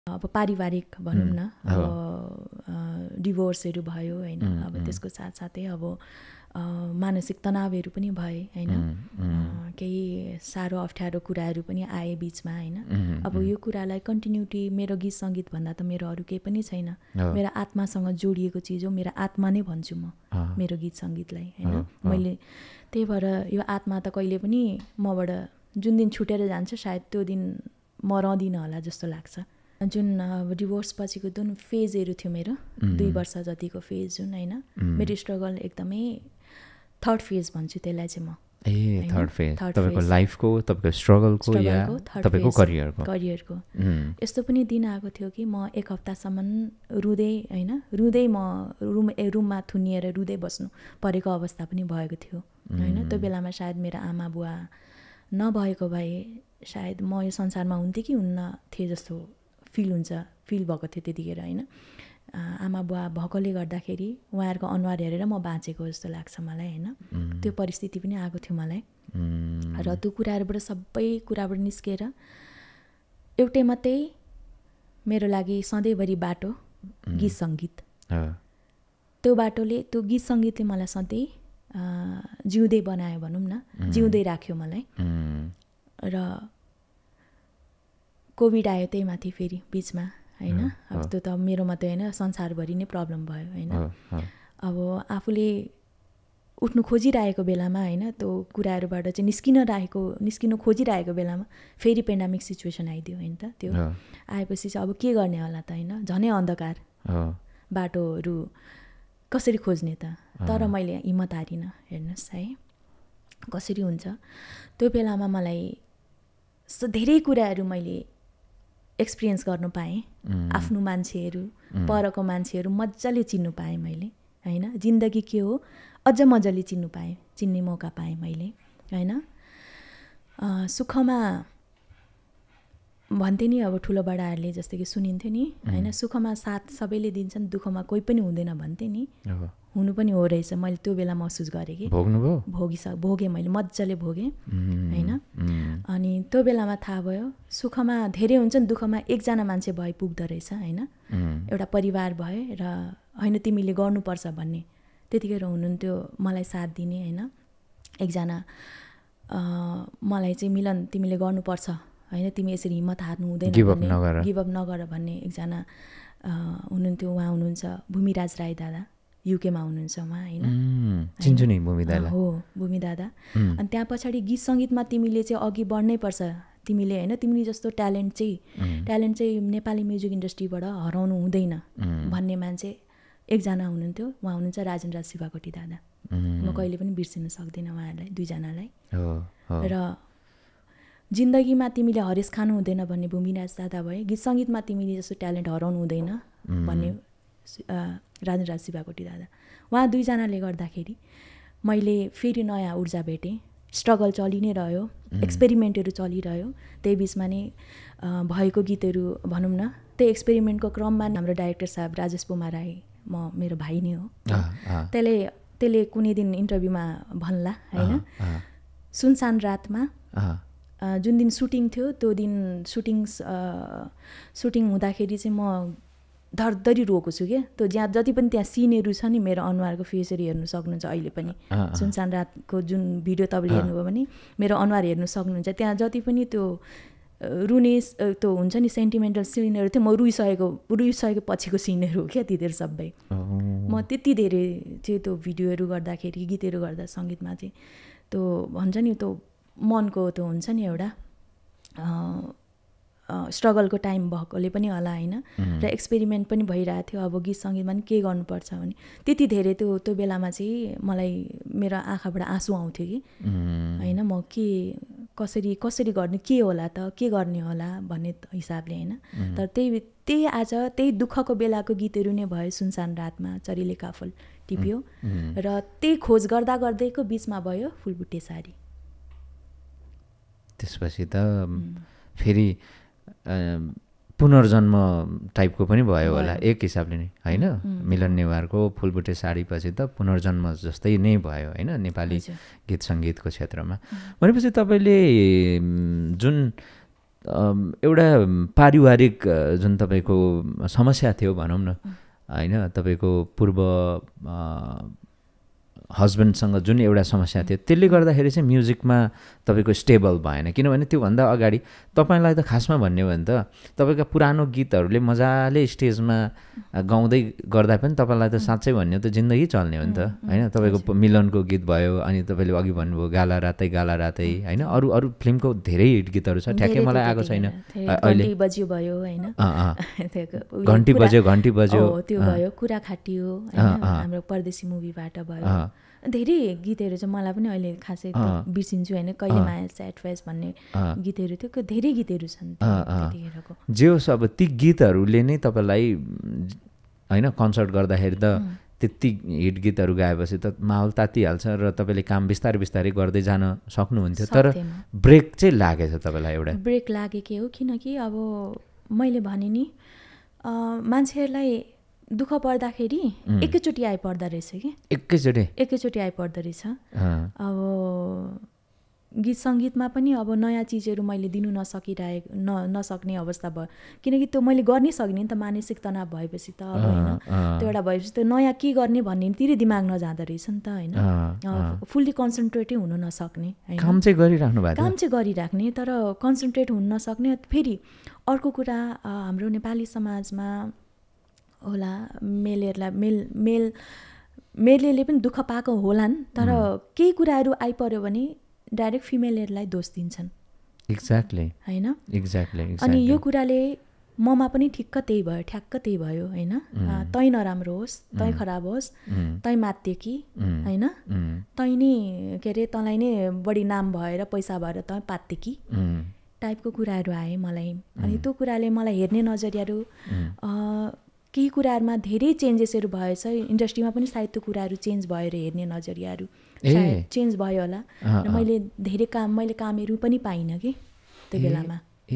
अब पारिवारिक भनौँ न अब डिभोर्सहरू भयो हैन अब त्यसको साथसाथै अब मानसिक तनावहरू पनि भए हैन केही साह्रो अप्ठ्यारो कुराहरू पनि आए बिचमा हैन अब यो कुरालाई कन्टिन्युटी मेरो गीत सङ्गीत भन्दा त मेरो अरू केही पनि छैन मेरो आत्मासँग जोडिएको चिज हो मेरो आत्मा नै भन्छु म मेरो गीत सङ्गीतलाई हैन मैले त्यही भएर यो आत्मा त कहिले पनि मबाट जुन दिन छुटेर जान्छ सायद त्यो दिन म रहदिनँ होला जस्तो लाग्छ जुन अब डिभोर्स पछिको जुन फेजहरू थियो मेरो 2 वर्ष जतिको फेज जुन हैन मेरो स्ट्रगल एकदमै थर्ड फेज भन्छु त्यसलाई चाहिँ म थर्ड फेज तपाईको लाइफको तपाईको स्ट्रगलको या तपाईको करियरको यस्तो पनि दिन आएको थियो कि म 1 हप्तासम्म रुँदै हैन रुँदै म रुममा थुनिएर रुँदै बस्नु परेको अवस्था पनि भएको थियो हैन त्यो बेलामा सायद मेरो आमा बुवा नभएको भए सायद म यो संसारमा हुन्थे कि हुन्न थिए जस्तो फिल भएको थियो त्यतिखेर हैन आमा बुवा भएकोले गर्दाखेरि उहाँहरूको अनुहार हेरेर म बाँचेको जस्तो लाग्छ मलाई हैन त्यो परिस्थिति पनि आएको थियो मलाई र त्यो कुराहरूबाट सबै कुराबाट निस्केर एउटै मात्रै मेरो लागि सधैँभरि बाटो गीत सङ्गीत त्यो बाटोले त्यो गीत सङ्गीतले मलाई सधैँ जिउँदै बनायो भनौँ न जिउँदै राख्यो मलाई र कोभिड आयो त्यही माथि फेरि बिचमा हैन अब त्यो त मेरो मात्रै हैन संसारभरि नै प्रब्लम भयो हैन अब आफूले उठ्नु खोजिरहेको बेलामा हैन त्यो कुराहरूबाट चाहिँ निस्किन खोजिरहेको बेलामा फेरि पेन्डेमिक सिचुएसन आइदियो हैन त त्यो आएपछि चाहिँ अब के गर्ने होला त हैन झनै अन्धकार बाटोहरू कसरी खोज्ने त तर मैले हिम्मत हारिनँ हेर्नुहोस् है कसरी हुन्छ त्यो बेलामा मलाई धेरै कुराहरू मैले एक्सपिरियन्स गर्नु पाएँ आफ्नो मान्छेहरू परको मान्छेहरू मजाले चिन्नु पाएँ मैले हैन जिन्दगी के हो अझ मजाले चिन्ने मौका पाएँ मैले हैन सुखमा भन्थे नि अब ठुलो बडाहरूले जस्तै कि सुनिन्थ्यो नि हैन सुखमा साथ सबैले दिन्छन् दुःखमा कोही पनि हुँदैन भन्थे नि हुनु पनि हो रहेछ मैले त्यो बेला महसुस गरेँ कि भोगेँ मैले मजाले भोगेँ हैन अनि त्यो बेलामा थाहा भयो सुखमा धेरै हुन्छन् दुःखमा एकजना मान्छे भए पुग्दो रहेछ हैन एउटा परिवार भए र हैन तिमीले गर्नुपर्छ भन्ने त्यतिखेर हुनुहुन्थ्यो मलाई साथ दिने हैन एकजना मलाई चाहिँ मिलन तिमीले गर्नुपर्छ हैन तिमी यसरी हिम्मत हार्नु हुँदैन गिभ अप नगर भन्ने एकजना हुनुहुन्थ्यो उहाँ हुनुहुन्छ भूमिराज राई दादा युकेमा हुनुहुन्छ उहाँ हैन चिन्छु नि भूमि दादा हो भूमि दादा अनि त्यहाँ पछाडि गीत सङ्गीतमा तिमीले चाहिँ अघि बढ्नै पर्छ तिमीले हैन तिमी जस्तो ट्यालेन्ट चाहिँ नेपाली म्युजिक इन्डस्ट्रीबाट हराउनु हुँदैन भन्ने मान्छे एकजना हुनुहुन्थ्यो उहाँ हुनुहुन्छ राजेन्द्र शिवाकोटी दादा म कहिले पनि बिर्सिन सक्दिनँ उहाँहरूलाई दुईजनालाई र जिन्दगीमा तिमीले हरेस खानु हुँदैन भन्ने भूमिराज दादा भए गीत सङ्गीतमा तिमीले जस्तो ट्यालेन्ट हराउनु हुँदैन भन्ने राजेन्द्र शिवाकोटी दादा उहाँ दुईजनाले गर्दाखेरि मैले फेरि नयाँ ऊर्जा भेटेँ स्ट्रगल चलि नै रह्यो एक्सपेरिमेन्टहरू चलिरह्यो त्यही बिचमा नै भएको गीतहरू भनौँ न त्यही एक्सपेरिमेन्टको क्रममा हाम्रो डाइरेक्टर साहब राजेश पुमा राई मेरो भाइ नै हो त्यसले कुनै दिन इन्टरभ्यूमा भन्ला हैन सुनसान रातमा जुन दिन सुटिङ थियो त्यो दिन सुटिङ हुँदाखेरि चाहिँ म धरधरी रोएको छु क्या त्यो जति पनि त्यहाँ सिनहरू छ नि मेरो अनुहारको फेसहरू हेर्नु सक्नुहुन्छ अहिले पनि सुनसान रातको जुन भिडियो तपाईँले हेर्नुभयो भने मेरो अनुहार हेर्नु सक्नुहुन्छ त्यहाँ जति पनि त्यो रुने त्यो हुन्छ नि सेन्टिमेन्टल सिनहरू थियो म रुइसकेको पछिको सिनहरू हो क्या तिनीहरू सबै म त्यति धेरै चाहिँ त्यो भिडियोहरू गर्दाखेरि गीतहरू गर्दा सङ्गीतमा चाहिँ त्यो भन्छ नि त्यो मनको त्यो हुन्छ नि एउटा स्ट्रगलको टाइम भएकोले पनि होला हैन र एक्सपेरिमेन्ट पनि भइरहेको थियो अब गीत सङ्गीतमा पनि के गर्नुपर्छ भने त्यति धेरै त्यो बेलामा चाहिँ मलाई मेरो आँखाबाट आँसु आउँथ्यो कि हैन म कसरी गर्ने के होला त के गर्ने होला भन्ने हिसाबले हैन तर त्यही आज त्यही दुःखको बेलाको गीतहरू नै भयो सुनसान रातमा चरीले काफल टिप्यो र त्यही खोज गर्दा गर्दैको बिचमा भयो फुलबुट्टे साडी त्यसपछि त फेरि पुनर्जन्म टाइपको पनि भयो होला एक हिसाबले नै हैन मिलन नेवारको फुलबुट्टे साडीपछि त पुनर्जन्म जस्तै नै भयो हैन नेपाली गीत सङ्गीतको क्षेत्रमा भनेपछि तपाईँले जुन एउटा पारिवारिक जुन तपाईँको समस्या थियो भनौँ न होइन, तपाईँको पूर्व हस्बेन्डसँग जुन एउटा समस्या थियो त्यसले गर्दाखेरि चाहिँ म्युजिकमा तपाईँको स्टेबल भएन। किनभने त्योभन्दा अगाडि तपाईँलाई त खासमा भन्ने हो भने त तपाईँका पुरानो गीतहरूले मजाले स्टेजमा गाउँदै गर्दा पनि तपाईँलाई त साँच्चै भन्ने त जिन्दगी चल्ने हो नि त होइन। तपाईँको मिलनको गीत भयो, अनि तपाईँले अघि भन्नुभयो गाला रातै होइन, अरू अरू फिल्मको धेरै हिट गीतहरू छ, ठ्याक्कै मलाई आएको छैन अहिले। घन्टी बज्यो त्यो भयो, कुरा खाटियो हाम्रो परदेशी मुभीबाट भयो, धेरै गीतहरू चाहिँ मलाई पनि अहिले खासै बिर्सिन्छु होइन। कहिले माया स्याड फेस भन्ने गीतहरू थियो, धेरै गीतहरू छन् त्यतिखेरको। जे होस् अब ती गीतहरूले नै तपाईँलाई होइन कन्सर्ट गर्दाखेरि त त्यति हिट गीतहरू गाएपछि त माहौल तातिहाल्छ र तपाईँले काम बिस्तारै बिस्तारै गर्दै जान सक्नुहुन्थ्यो। तर ब्रेक चाहिँ लागेछ तपाईँलाई? एउटा ब्रेक लागेकै हो, किनकि अब मैले भने नि मान्छेहरूलाई दुःख पर्दाखेरि एकैचोटि आइपर्दो रहेछ कि, एकैचोटि आइपर्दो रहेछ। अब गीत सङ्गीतमा पनि अब नयाँ चिजहरू मैले दिनु नसक्ने अवस्था भयो, किनकि त्यो मैले गर्नै सक्ने नि त। मानसिक तनाव भएपछि त अब होइन, त्यो एउटा भएपछि त नयाँ के गर्ने भन्नेतिर दिमाग नजाँदो रहेछ नि त होइन। फुल्ली कन्सन्ट्रेटै हुन नसक्ने होइन, काम चाहिँ गरिराख्ने तर कन्सन्ट्रेट हुन नसक्ने। फेरि अर्को कुरा हाम्रो नेपाली समाजमा होला, मेलले पनि दुःख पाएको होलान्, तर केही कुराहरू आइपर्यो भने डाइरेक्ट फिमेलहरूलाई दोष दिन्छन्। एक्ज्याक्टली होइन, एक्ज्याक्टली। अनि यो कुराले ममा पनि ठ्याक्क त्यही भयो होइन। तै नराम्रो होस्, तै खराब होस्, तै मात्यो कि होइन, तै नि के अरे तँलाई नै बढी नाम भएर पैसा भएर तँ पात्यो कि टाइपको कुराहरू आए मलाई। अनि त्यो कुराले मलाई हेर्ने नजरियाहरू, केही कुराहरूमा धेरै चेन्जेसहरू भएछ इन्डस्ट्रीमा पनि, सायद त्यो कुराहरू चेन्ज भएर हेर्ने नजरियाहरू सायद चेन्ज भयो होला। र मैले धेरै कामहरू पनि पाइनँ कि त्यो बेलामा।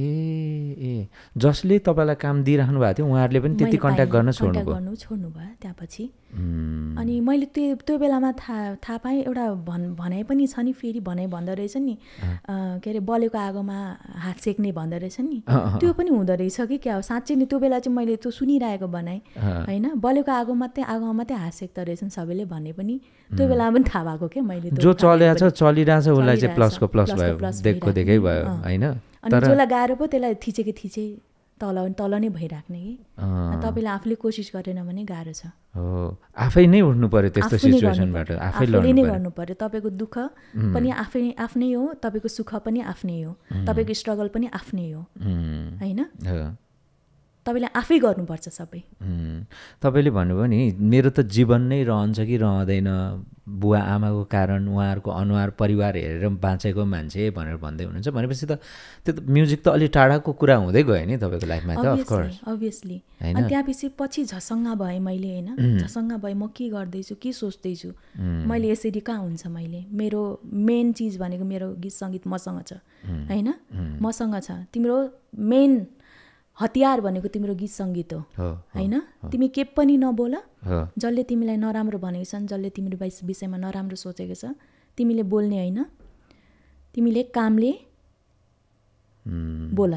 जसले तपाईँलाई काम दिइराख्नु भएको थियो उहाँहरूले पनि त्यति कन्ट्याक्ट गर्नु छोड्नु भयो त्यसपछि। अनि मैले त्यो बेलामा थाहा पाएँ, एउटा भनाइ पनि छ नि, फेरि भनाइ भन्दो रहेछ नि, के अरे बलेको आगोमा हात सेक्ने भन्दो रहेछ नि, त्यो पनि हुँदो रहेछ कि क्या हो। साँच्चै नि त्यो बेला चाहिँ मैले त्यो सुनिरहेको भनाइ होइन, बलेको आगोमा मात्रै हात सेक्दो रहेछन् सबैले भन्ने पनि त्यो बेलामा पनि थाहा भएको क्या मैले। जो चलिरहेछ उसलाई चाहिँ प्लसको प्लस भयो, देखेकै भयो होइन। अनि जसलाई गाह्रो पो त्यसलाई थिचे तल नै भइराख्ने कि। तपाईँले आफूले कोसिस गरेन भने गाह्रो छ। आफै नै उठ्नु पर्यो त्यस्तो सिचुएसनबाट, आफैले नै गर्नु पर्यो। तपाईँको दुःख पनि आफ्नै हो, तपाईँको सुख पनि आफ्नै हो, तपाईँको स्ट्रगल पनि आफ्नै हो होइन। तपाईँले आफै गर्नुपर्छ सबै। तपाईँले भन्नुभयो नि मेरो त जीवन नै रहन्छ कि रहँदैन, बुवा आमाको कारण उहाँहरूको अनुहार परिवार हेरेर बाँचेको मान्छे भनेर भन्दै हुनुहुन्छ भनेपछि त त्यो त म्युजिक त अलि टाढाको कुरा हुँदै गयो नि तपाईँको लाइफमा त। अभियसली। अनि त्यहाँपछि पछि झसङ्ग भएँ मैले होइन, झसङ्ग भएँ म के गर्दैछु, के सोच्दैछु, मैले यसरी कहाँ हुन्छ। मेरो मेन चिज भनेको मेरो गीत सङ्गीत मसँग छ होइन, मसँग छ। तिम्रो मेन हतियार भनेको तिम्रो गीत सङ्गीत हो होइन। तिमी के पनि नबोल, जसले तिमीलाई नराम्रो भनेको छन्, जसले तिम्रो विषयमा नराम्रो सोचेको छ, तिमीले बोल्ने होइन, तिमीले कामले बोल।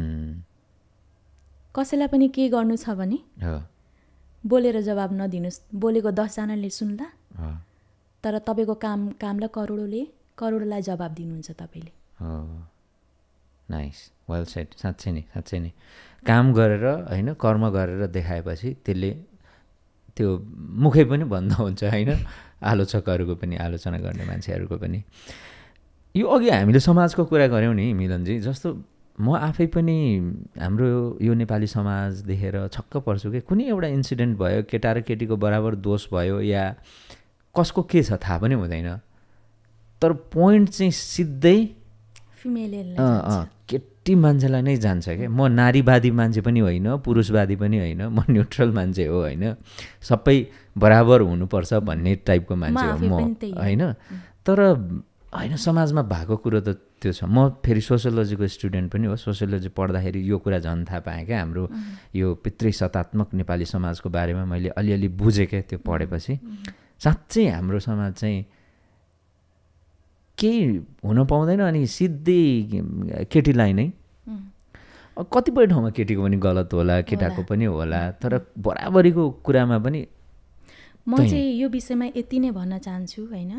कसैलाई पनि के गर्नु छ भने बोलेर जवाब नदिनुहोस्। बोलेको 10 जनाले सुन्ला, तर तपाईँको कामलाई करोडलाई जवाब दिनुहुन्छ तपाईँले। Nice, well said. साँच्चै नै काम गरेर होइन, कर्म गरेर देखाएपछि त्यसले त्यो मुखै पनि भन्दा हुन्छ होइन, आलोचकहरूको पनि, आलोचना गर्ने मान्छेहरूको पनि। यो अघि हामीले समाजको कुरा गऱ्यौँ नि मिलनजी, जस्तो म आफै पनि हाम्रो यो नेपाली समाज देखेर छक्क पर्छु कि कुनै एउटा इन्सिडेन्ट भयो, केटा र केटीको बराबर दोष भयो या कसको के छ थाहा पनि हुँदैन, तर पोइन्ट चाहिँ सिधै केटी मान्छेलाई नै जान्छ क्या। म नारीवादी मान्छे पनि होइन, पुरुषवादी पनि होइन, म न्युट्रल मान्छे हो होइन, सबै बराबर हुनुपर्छ भन्ने टाइपको मान्छे हो म होइन। तर होइन, समाजमा भएको कुरो त त्यो छ। म फेरि सोसियोलोजीको स्टुडेन्ट पनि हो, सोसियोलोजी पढ्दाखेरि यो कुरा झन् थाहा पाएँ क्या। हाम्रो यो पितृसत्तात्मक नेपाली समाजको बारेमा मैले अलिअलि बुझेँ क्या त्यो पढेपछि। साँच्चै हाम्रो समाज चाहिँ केही हुन पाउँदैन, अनि सिधै केटीलाई नै कतिपय ठाउँमा केटीको पनि गलत होला केटाको पनि होला तर बराबरीको कुरामा पनि म चाहिँ यो विषयमा यति नै भन्न चाहन्छु होइन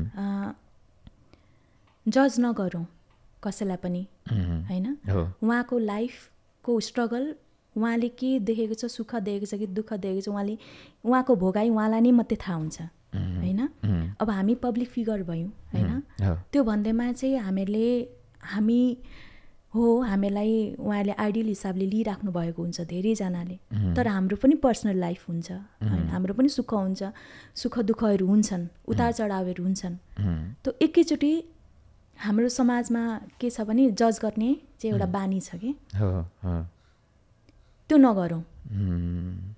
जज नगरौँ कसैलाई पनि होइन उहाँको लाइफको स्ट्रगल उहाँले के देखेको छ सुख देखेको छ कि दुःख देखेको छ उहाँको भोगाई उहाँलाई नै मात्रै थाहा हुन्छ होइन अब हामी पब्लिक फिगर भयौँ होइन त्यो भन्दैमा चाहिँ हामीलाई उहाँले आइडियल हिसाबले लिइराख्नु भएको हुन्छ धेरैजनाले तर हाम्रो पनि पर्सनल लाइफ हुन्छ होइन हाम्रो पनि सुख हुन्छ सुख दुःखहरू हुन्छन् उतार चढावहरू हुन्छन् त्यो एकैचोटि हाम्रो समाजमा के छ भने जज गर्ने चाहिँ एउटा बानी छ कि त्यो नगरौँ